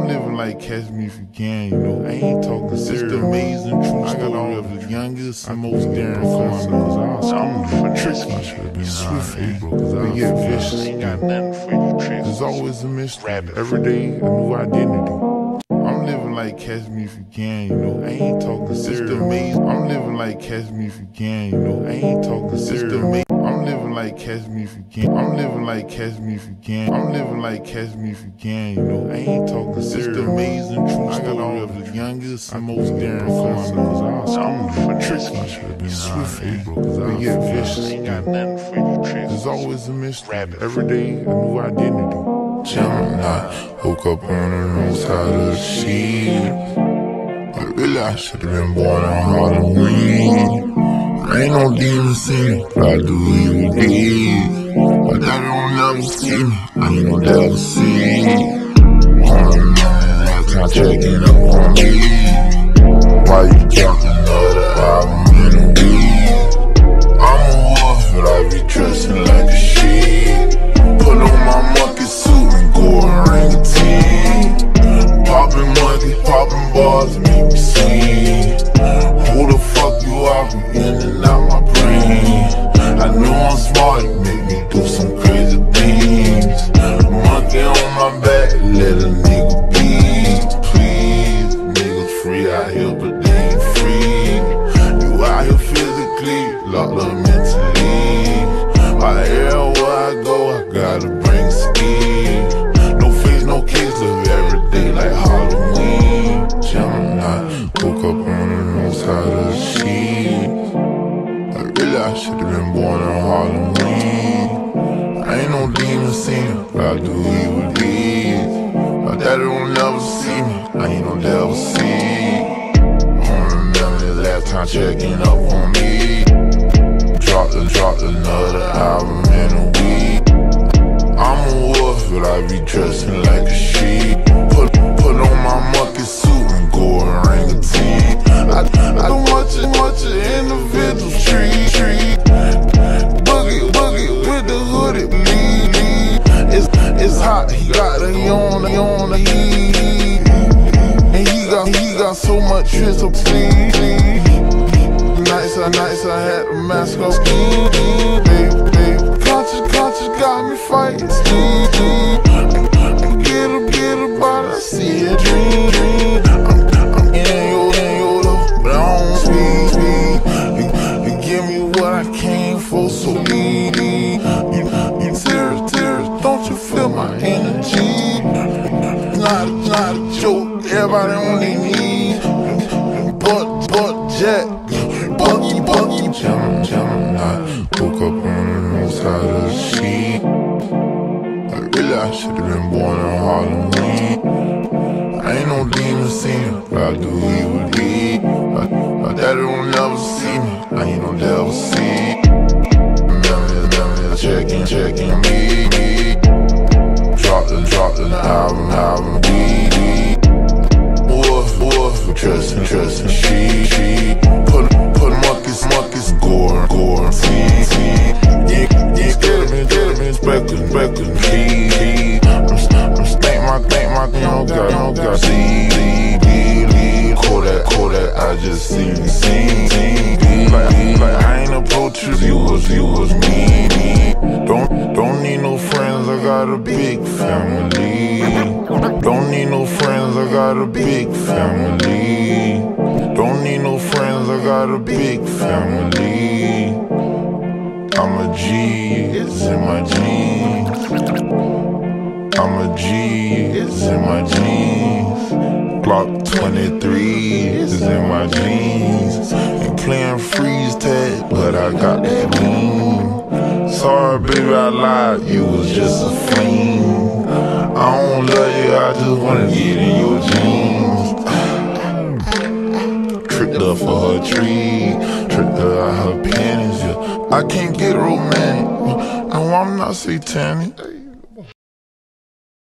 living like catch me if you can, you know. I ain't talking serious. It's the amazing true story of the youngest and most daring farmer. I'm tricky, swift, but yet vicious. Ain't got nothing for you tricks. There's always a mystery. Every day a new identity. I'm living like catch me if you can, you know. I ain't talking serious. I'm living like catch me if you can, you know. I ain't talking serious. I'm living like catch me if you can. I'm living like catch me if you can. I'm living like catch me if you can, you know. I ain't talking serious. It's the amazing true story of the youngest and most daring farmer. I'm tricky, swift, but yet vicious. Ain't got nothing for you tricks. There's always a mystery. Every day a new identity. Gemini, woke up on the wrong side of the sheet. Really, I should've been born on Halloween. I ain't no demon seen, but I do evil deeds. My daddy don't never see me, I ain't no devil see. Last time checking up on me. Why you talking another album in a week? I'm a wolf, but I be dressing like a sheep. Put on my monkey suit and go orangutan. Poppin' monkey, poppin' bars, make me sing. Who the fuck you are, be in and out my brain. I know I'm smart, you make me do some crazy things. Monkey on my back, let a nigga be. Please, niggas free out here, but they ain't free. You out here physically, locked up mentally. Everywhere I go, I gotta bring a ski. No face, no case, live every day like Halloween. Gemini, woke up on the wrong side of the sheet. I should've been born on Halloween. I ain't no demon seen, but I do evil deeds. My daddy don't never see me, I ain't no devil see. I don't remember the last time checking up on me. Dropped another album in a week. I'm a wolf, but I be dressing like a sheep. Put on my monkey suit and go orangutan. I don't watch an individual tree. Boogie with the hoodie bleed. It's hot, he got a on the heat. And he got so much tricks to please. Nights I had to mask up. Babe, conscious got me fighting. I get about it, I see a dream. I'm in your love, but I don't speak. You give me what I came for, so easy. You serious, don't you feel my energy? It's not a joke, everybody on their knees. But Jack. Gemini, woke up on the wrong side of the sheet. I should've been born on Halloween. I ain't no demon seen, but I do evil deeds. My daddy don't never see me, I ain't no devil see. Remember checking me. Dropped an album, weed. Wolf, trustin' she. Put monkeys, gore, see. You scared me, speckin' key. I'm stank my, don't got CD. Kodak, I just seen. Like I ain't approach you was me. Don't need no friends, I got a big family. Don't need no friends, I got a big family. Don't need no friends, I got a big family. I'm a G, it's in my jeans. I'm a G, it's in my jeans. Glock 23 is in my jeans. Ain't playing freeze tag, but I got that lean. Sorry baby, I lied, you was just a fling. I don't love you, I just wanna get in your jeans. Tricked her for her tree, tricked her out her panties, yeah. I can't get romantic, no, I'm not satanic.